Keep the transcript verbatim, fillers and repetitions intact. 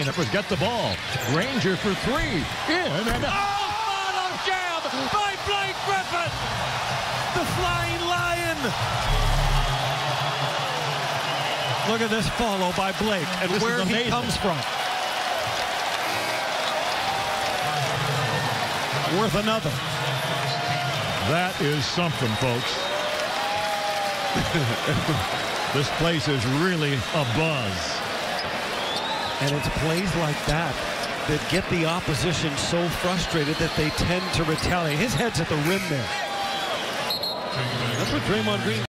and it was get the ball. Granger for three. In and out. Oh, follow jam by Blake Griffin. The Flying Lion. Look at this follow by Blake and This where he comes from. Worth another. That is something, folks. This place is really a buzz. And it's plays like that that get the opposition so frustrated that they tend to retaliate. His head's at the rim there. That's what Draymond Green